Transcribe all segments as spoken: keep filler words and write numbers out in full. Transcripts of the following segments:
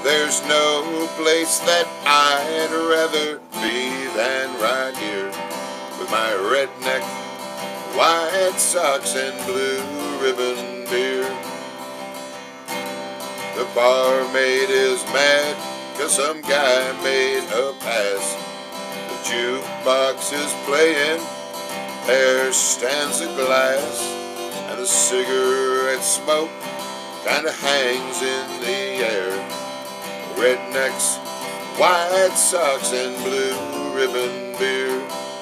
There's no place that I'd rather be than right here with my redneck, white socks and blue ribbon beer. The barmaid is mad 'cause some guy made a pass. The jukebox is playing, there stands a glass, and the cigarette smoke kinda hangs in the air. Rednecks, white socks and blue ribbon beer.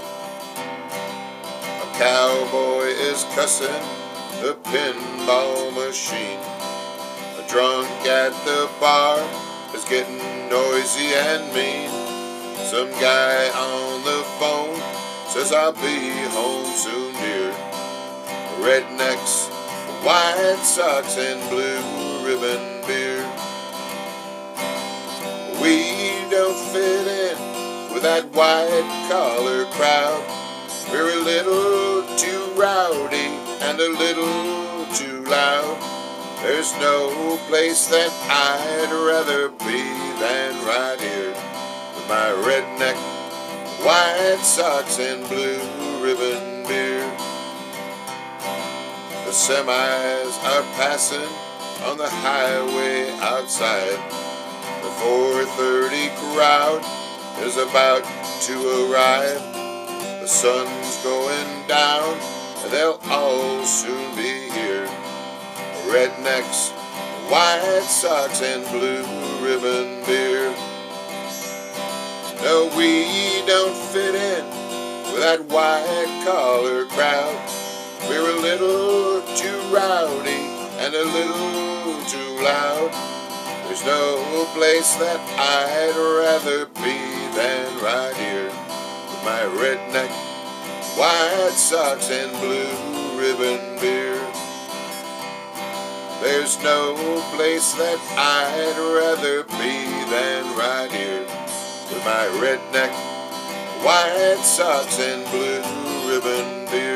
A cowboy is cussing the pinball machine. A drunk at the bar is getting noisy and mean. Some guy on the phone says I'll be home soon, dear. Rednecks, white socks and blue ribbon beer. We don't fit in with that white collar crowd. We're a little too rowdy and a little too loud. There's no place that I'd rather be than right here with my redneck, white socks and blue ribbon beer. The semis are passing on the highway outside. The four thirty crowd is about to arrive. The sun's going down and they'll all soon be here. Rednecks, white socks and blue ribbon beer. No, we don't fit in with that white collar crowd. We're a little too rowdy and a little too loud. There's no place that I'd rather be than right here with my redneck, white socks and blue ribbon beer. There's no place that I'd rather be than right here with my redneck, white socks and blue ribbon beer.